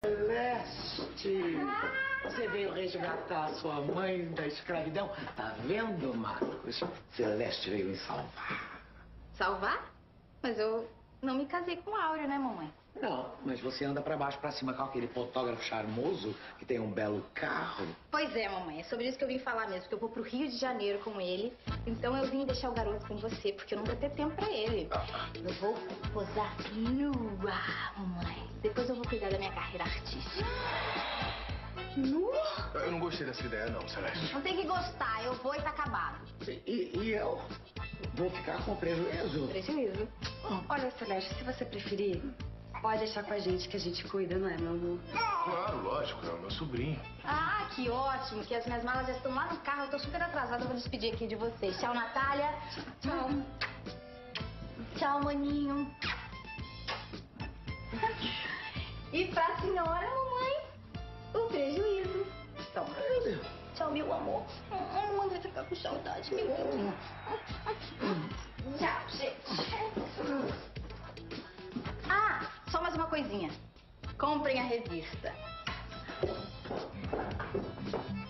Celeste! Você veio resgatar sua mãe da escravidão? Tá vendo, Marcos? Celeste veio me salvar. Salvar? Mas eu não me casei com o Áureo, né, mamãe? Não, mas você anda pra baixo, pra cima com aquele fotógrafo charmoso que tem um belo carro. Pois é, mamãe. É sobre isso que eu vim falar mesmo, porque eu vou pro Rio de Janeiro com ele. Então eu vim deixar o garoto com você, porque eu não vou ter tempo pra ele. Eu vou posar nua, mamãe. Depois eu vou cuidar da minha carreira artística. Nua? Eu não gostei dessa ideia, não, Celeste. Não tem que gostar, eu vou e tá acabado. E eu vou ficar com prejuízo? Prejuízo. Olha, Celeste, se você preferir, pode deixar com a gente que a gente cuida, não é, meu amor? Claro, lógico, é o meu sobrinho. Ah, que ótimo, que as minhas malas já estão lá no carro. Eu tô super atrasada, eu vou despedir aqui de vocês. Tchau, Natália. Tchau. Tchau, maninho. E pra senhora, mamãe, o prejuízo. Toma. Tchau, meu amor. Mamãe vai ficar com saudade, meu amor. Tchau, gente. Ah, só mais uma coisinha. Comprem a revista.